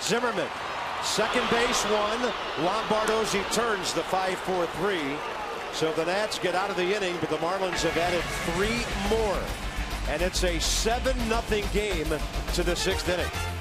Zimmerman, second base one. Lombardozzi turns the 5-4-3. So the Nats get out of the inning, but the Marlins have added 3 more. And it's a 7-0 game to the 6th inning.